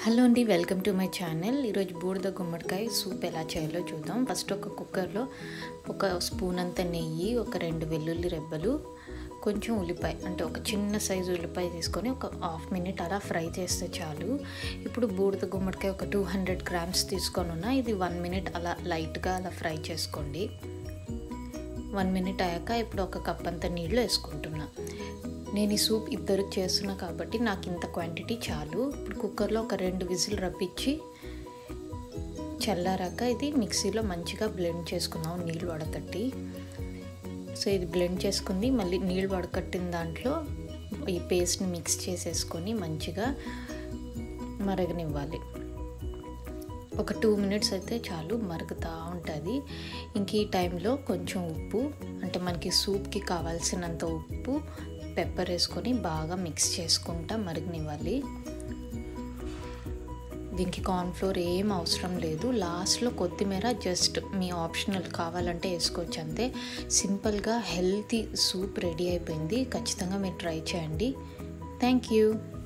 Hello అండి, welcome to my channel. ఈరోజు బూడిద గుమ్మడికాయ సూప్ ఎలా చేయాలో చూద్దాం. ఫస్ట్ ఒక కుక్కర్లో ఒక స్పూన్ అంత నెయ్యి, ఒక 2 వెల్లుల్లి రెబ్బలు, కొంచెం ఉల్లిపాయ అంటే ఒక చిన్న సైజు ఉల్లిపాయ తీసుకొని ఒక హాఫ్ మినిట్ అలా ఫ్రై చేస్తే చాలు. ఇప్పుడు బూడిద గుమ్మడికాయ ఒక 200 గ్రామ్స్ తీసుకొని ఉన్నా, ఇది 1 మినిట్ అలా లైట్గా అలా ఫ్రై చేసుకోండి. 1 మినిట్ అయ్యాక ఇప్పుడు ఒక కప్ అంత నీళ్ళు వేసుకుంటున్నా. నేను ఈ సూప్ ఇద్దరికి చేస్తున్నా కాబట్టి నాకు ఇంత క్వాంటిటీ చాలు. ఇప్పుడు కుక్కర్లో ఒక 2 విజిల్ రప్పించి చల్లారాక ఇది మిక్సీలో మంచిగా బ్లెండ్ చేసుకున్నాం నీళ్ళు వడకట్టి. సో ఇది బ్లెండ్ చేసుకుంది, మళ్ళీ నీళ్ళు వడకట్టిన దాంట్లో ఈ పేస్ట్ని మిక్స్ చేసేసుకొని మంచిగా మరగనివ్వాలి. ఒక 2 మినిట్స్ అయితే చాలు, మరుగుతూ ఉంటుంది. ఇంక ఈ టైంలో కొంచెం ఉప్పు, అంటే మనకి సూప్కి కావాల్సినంత ఉప్పు, పెప్పర్ వేసుకొని బాగా మిక్స్ చేసుకుంటా మరగనివ్వాలి. దీనికి కార్న్ఫ్లోర్ ఏం అవసరం లేదు. లాస్ట్లో కొత్తిమీర జస్ట్ మీ ఆప్షనల్, కావాలంటే వేసుకోవచ్చు అంతే. సింపుల్గా హెల్తీ సూప్ రెడీ అయిపోయింది. ఖచ్చితంగా మీరు ట్రై చేయండి. Thank you.